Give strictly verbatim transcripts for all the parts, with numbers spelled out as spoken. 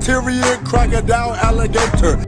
bacteria, crocodile, alligator.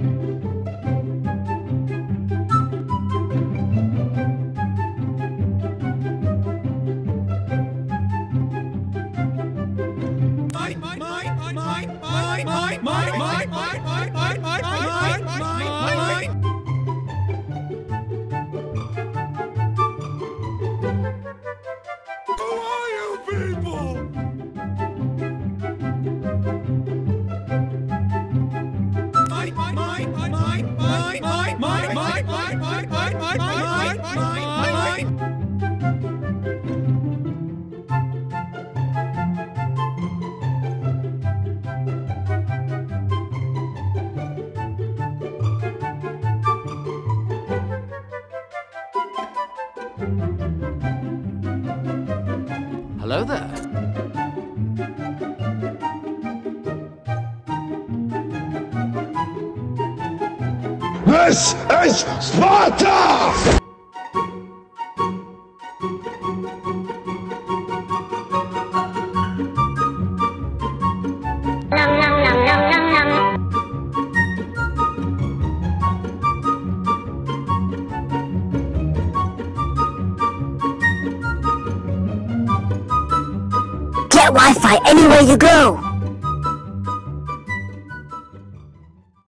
Hello there. This is Sparta! Nom nom nom nom nom nom. Get Wi-Fi anywhere you go.